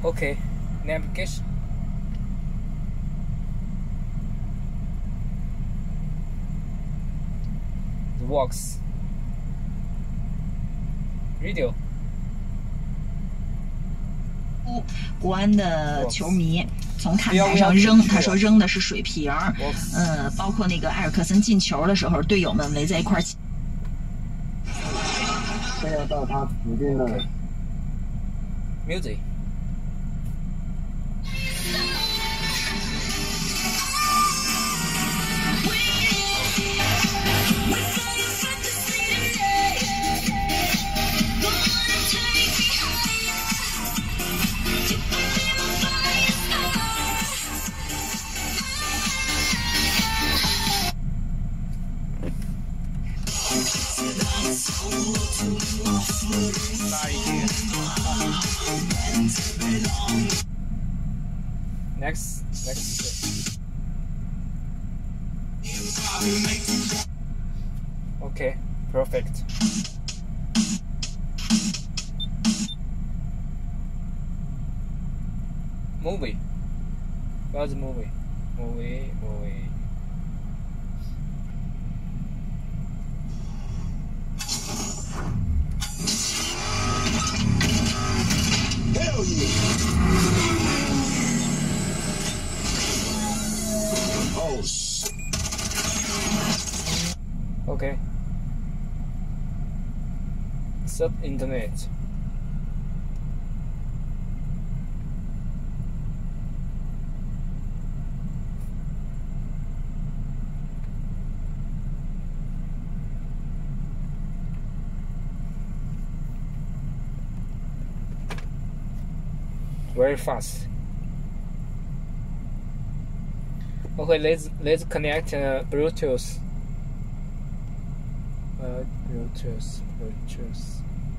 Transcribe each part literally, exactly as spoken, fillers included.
Okay, navigation. The works. Radio. 国安的球迷从看台上扔，他说扔的是水瓶儿。呃，包括那个埃尔克森进球的时候，队友们围在一块儿。现在到他指定的 music。 Next, next. Okay, perfect. Movie. Where's the movie? Movie, movie. Hell yeah! Oh shit. Okay. Sub internet. Very fast. Okay, let's let's connect uh, Bluetooth. Uh, Bluetooth, Bluetooth.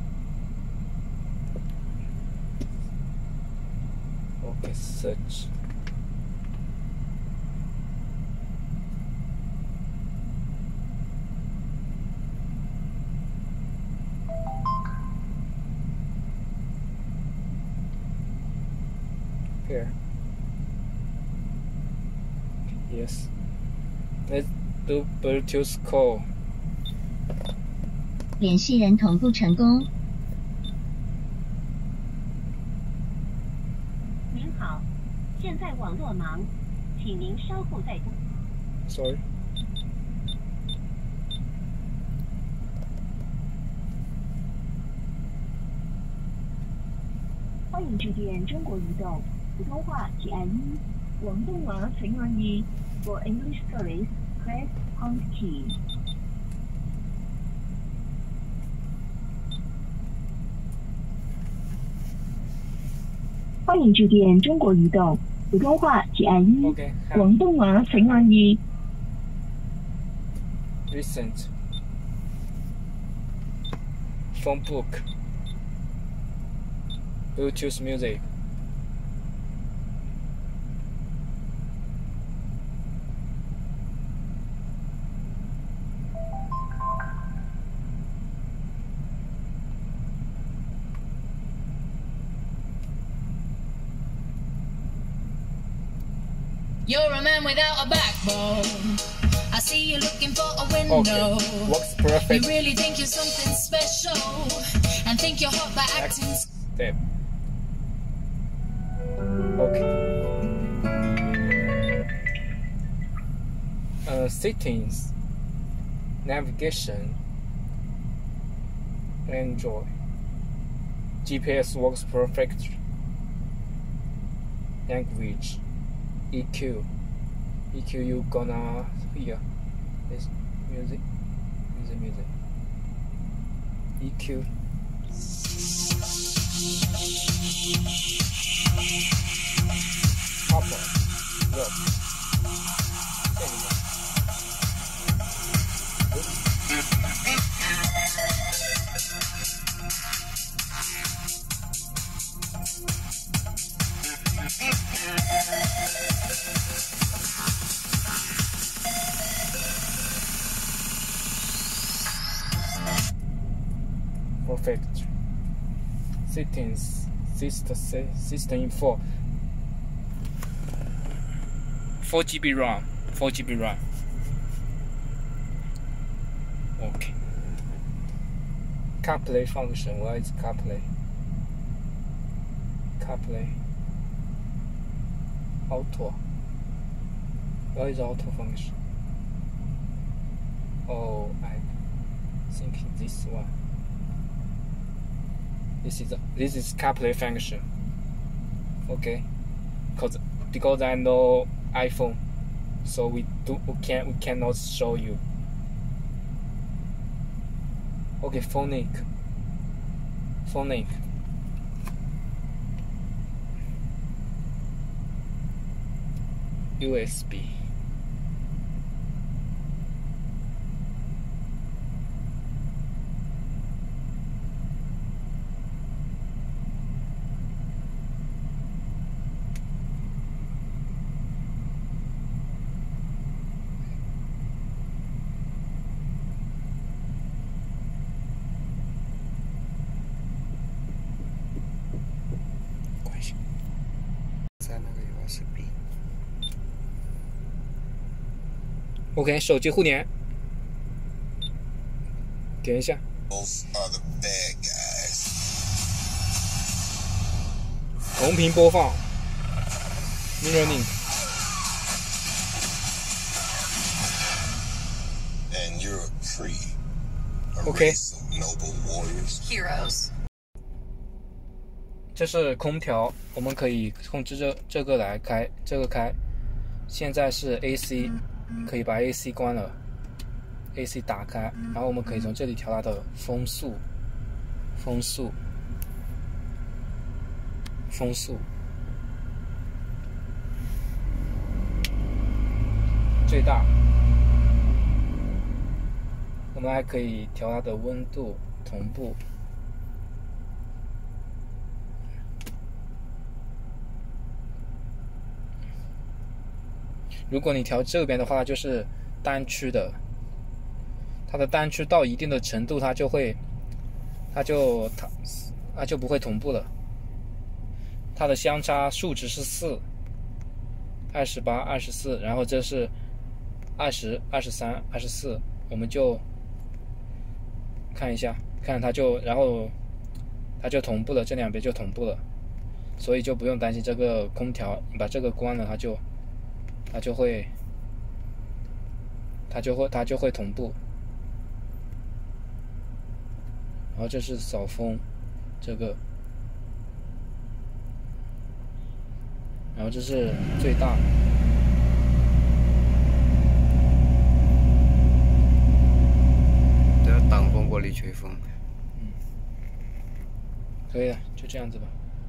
Okay, search. Here. Yes. Let's do Bluetooth call. 联系人同步成功。您好，现在网络忙，请您稍后再拨。 Sorry. 欢迎致电中国移动，普通话请按一，广东话请按二。For English service, press pound key. 欢迎致电中国移动，普通话请按一， Okay. 广东话请按二。 Recent. Phone book. Bluetooth music. You're a man without a backbone. I see you looking for a window. Okay. Works perfect. You really think you're something special and think you're hot by acting. Next step. Okay. Uh, settings, navigation, Android. G P S works perfect. Language, E Q. E Q you gonna hear this music, music, music. E Q. Upper, look. Anyway. Perfect. Settings, system system info four G B RAM four G B RAM OK CarPlay function where is CarPlay CarPlay Auto where is Auto function oh I think this one This is this is CarPlay function. Okay, because because I know iPhone, so we do we can we cannot show you. Okay, phonic. Phonic. U S B. OK， 手机互联，点一下。同屏播放 ，Mirror Link。OK。这是空调，我们可以控制这这个来开，这个开。现在是 A C。可以把 A C 关了 ，A C 打开，然后我们可以从这里调它的风速、风速、风速，最大。我们还可以调它的温度同步。如果你调这边的话，就是单区的，它的单区到一定的程度，它就会，它就它它就不会同步了。它的相差数值是四，二十八、二十四，然后这是二十、二十三、二十四，我们就看一下，看它就，然后它就同步了，这两边就同步了，所以就不用担心这个空调，你把这个关了，它就。它就会，它就会，它就会同步。然后这是扫风，这个，然后这是最大。 这要挡风玻璃吹风。 嗯，可以了，就这样子吧。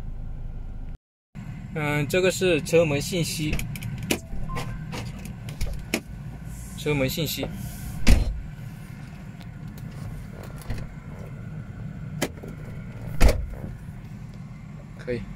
嗯，这个是车门信息。车门信息，可以。